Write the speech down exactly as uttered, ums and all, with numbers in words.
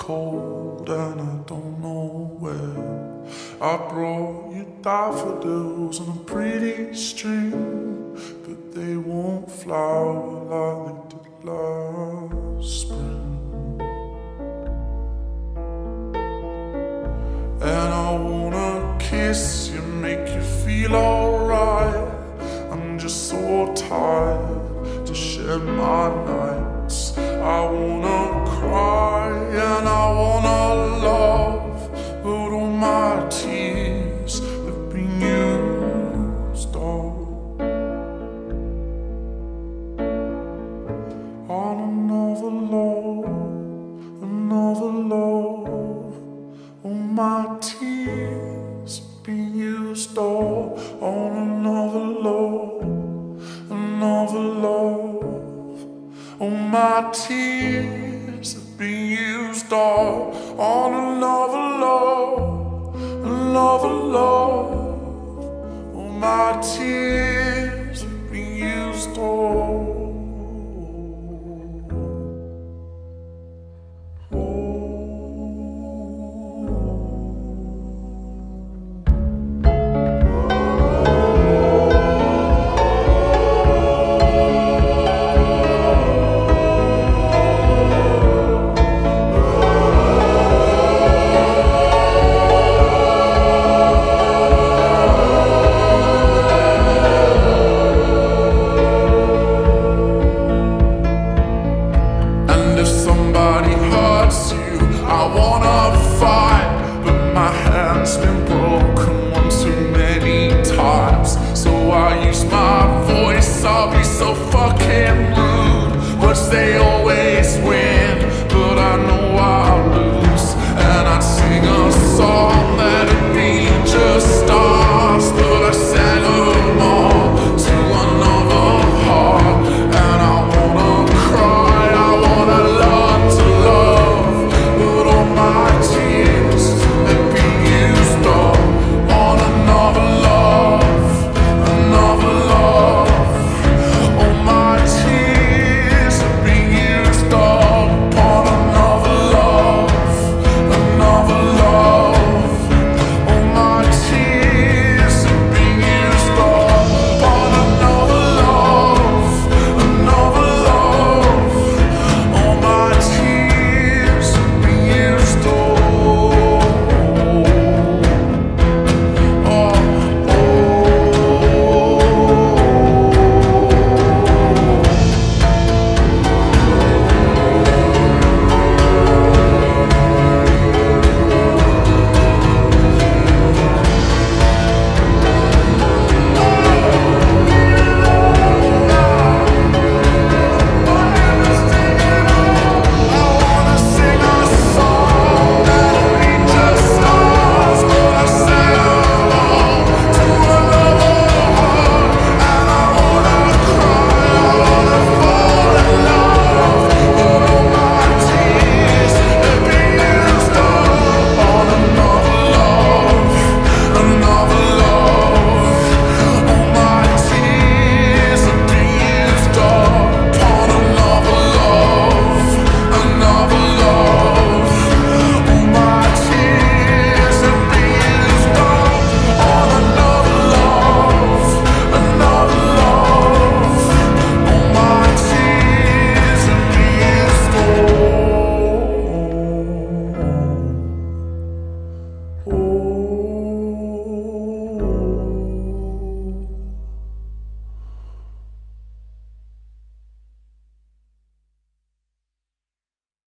cold and I don't know where. I brought you daffodils on a pretty string, but they won't flower like they did last spring. And I wanna kiss you, make you feel alright. I'm just so tired to share my nights. I wanna cry and I wanna love, but all my tears have been used up on another love, another love. All my tears have been used up on another love, another love. All my tears have been used up on another love, another love. All my tears have been used up. If somebody hurts you,